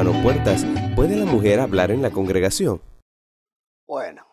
hermano Puertas, ¿puede la mujer hablar en la congregación? Bueno,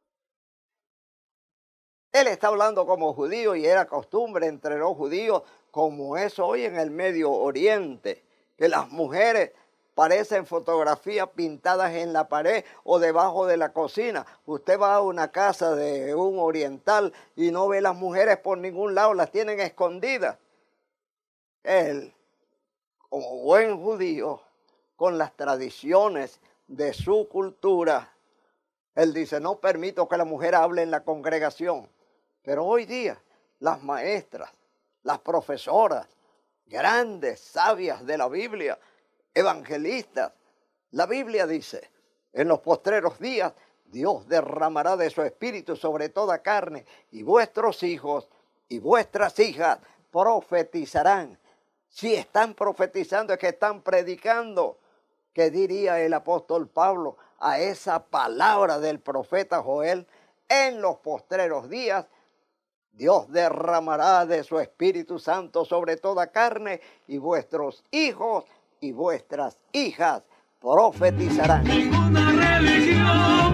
él está hablando como judío y era costumbre entre los judíos, como es hoy en el Medio Oriente, que las mujeres parecen fotografías pintadas en la pared o debajo de la cocina. Usted va a una casa de un oriental y no ve las mujeres por ningún lado, las tienen escondidas. Él, como buen judío, con las tradiciones de su cultura, él dice, no permito que la mujer hable en la congregación. Pero hoy día, las maestras, las profesoras, grandes sabias de la Biblia, evangelistas, la Biblia dice, en los postreros días, Dios derramará de su espíritu sobre toda carne, y vuestros hijos y vuestras hijas profetizarán. Si están profetizando es que están predicando. ¿Qué diría el apóstol Pablo a esa palabra del profeta Joel? En los postreros días, Dios derramará de su Espíritu Santo sobre toda carne, y vuestros hijos y vuestras hijas profetizarán. Ninguna religión